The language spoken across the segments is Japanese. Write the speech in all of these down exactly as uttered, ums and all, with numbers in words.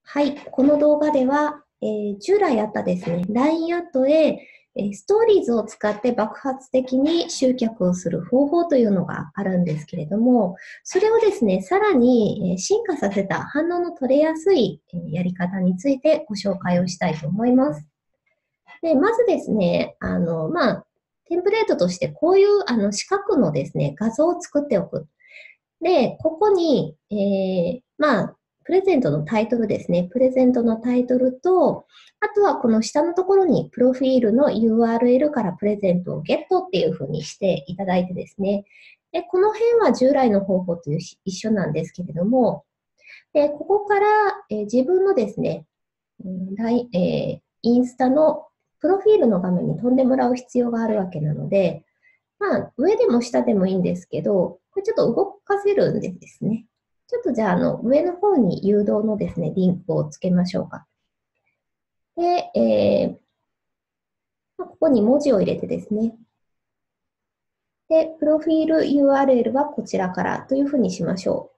はい、この動画では、えー従来あったですね、ライン アットへ、えーストーリーズを使って爆発的に集客をする方法というのがあるんですけれども、それをですね、さらにえー進化させた反応の取れやすいえーやり方についてご紹介をしたいと思います。で、まずですね、あの、まあ、テンプレートとしてこういうあの四角のですね、画像を作っておく。で、ここに、えー、まあ、プレゼントのタイトルですね。プレゼントのタイトルと、あとはこの下のところに、プロフィールの ユーアールエル からプレゼントをゲットっていう風にしていただいてですね。で、この辺は従来の方法と一緒なんですけれども、で、ここから、えー自分のですね、うんラインえーインスタのプロフィールの画面に飛んでもらう必要があるわけなので、まあ、上でも下でもいいんですけど、これちょっと動かせるんでですね。ちょっとじゃあ、あの、上の方に誘導のですね、リンクをつけましょうか。で、えー、ここに文字を入れてですね。で、プロフィール ユーアールエル はこちらからというふうにしましょう。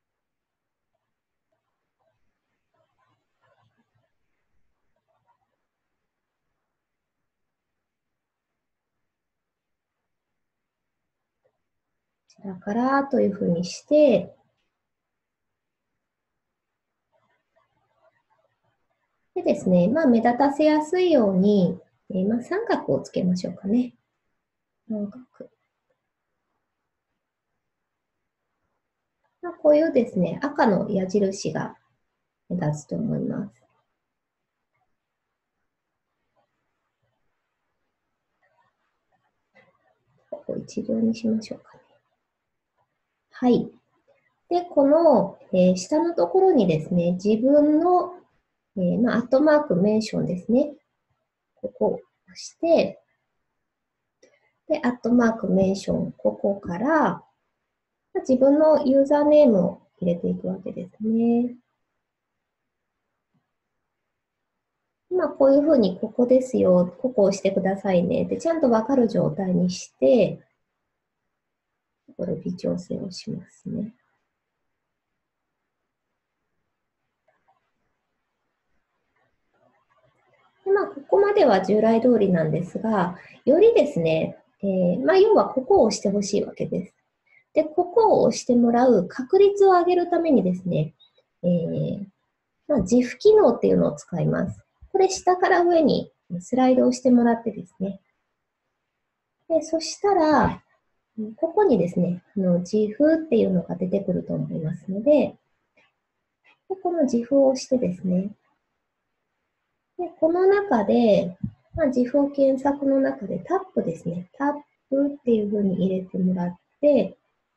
こちらからというふうにして、でですね、まあ、目立たせやすいように、えー、まあ、三角をつけましょうかね。三角。まあ、こういうですね、赤の矢印が目立つと思います。ここ一行にしましょうかね。はい。で、この、えー下のところにですね、自分の、えーまあ、アットマークメンションですね。ここを押して、で、アットマークメンション、ここから、自分のユーザーネームを入れていくわけですね。まあ、こういうふうに、ここですよ、ここを押してくださいね。で、ちゃんとわかる状態にして、これ微調整をしますね。でまあ、ここまでは従来通りなんですが、よりですね、えーまあ、要はここを押してほしいわけです。で、ここを押してもらう確率を上げるためにですね、えーまあ、ジフ機能っていうのを使います。これ下から上にスライドをしてもらってですね。で、そしたら、ここにですね、あの ジフ っていうのが出てくると思いますので、でこの ジフ を押してですね、でこの中で、まあ、ジフ を検索の中でタップですね。タップっていう風に入れてもらって、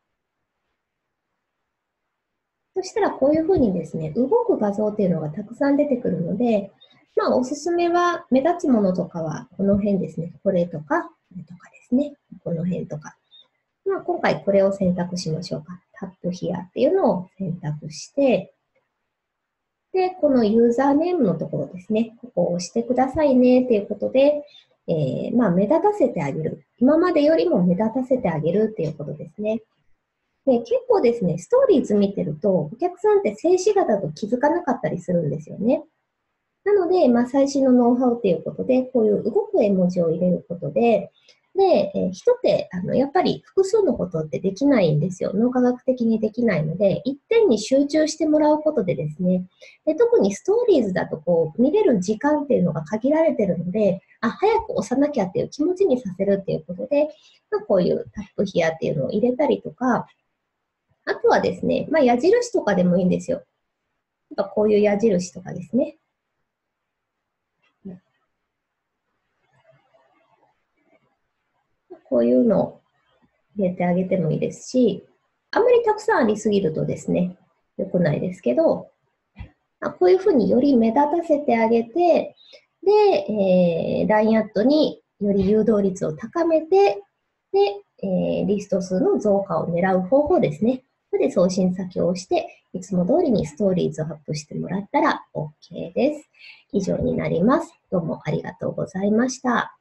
そしたらこういう風にですね、動く画像っていうのがたくさん出てくるので、まあおすすめは目立つものとかはこの辺ですね。これとか、これとかですね。この辺とか。まあ今回これを選択しましょうか。タップヒアっていうのを選択して、で、このユーザーネームのところですね。ここを押してくださいねっていうことで、えー、まあ目立たせてあげる。今までよりも目立たせてあげるっていうことですね。で、結構ですね、ストーリーズ見てると、お客さんって静止画だと気づかなかったりするんですよね。なので、まあ、最新のノウハウっていうことで、こういう動く絵文字を入れることで、で、えー人って、あの、やっぱり複数のことってできないんですよ。脳科学的にできないので、一点に集中してもらうことでですね、で特にストーリーズだとこう、見れる時間っていうのが限られてるので、あ、早く押さなきゃっていう気持ちにさせるっていうことで、まあ、こういうタップヒアっていうのを入れたりとか、あとはですね、まあ、矢印とかでもいいんですよ。やっぱこういう矢印とかですね。こういうのを入れてあげてもいいですし、あんまりたくさんありすぎるとですね、良くないですけど、こういうふうにより目立たせてあげて、で、えー、ライン アットにより誘導率を高めて、で、えー、リスト数の増加を狙う方法ですね。それで送信先を押して、いつも通りにストーリーズをアップしてもらったら OK です。以上になります。どうもありがとうございました。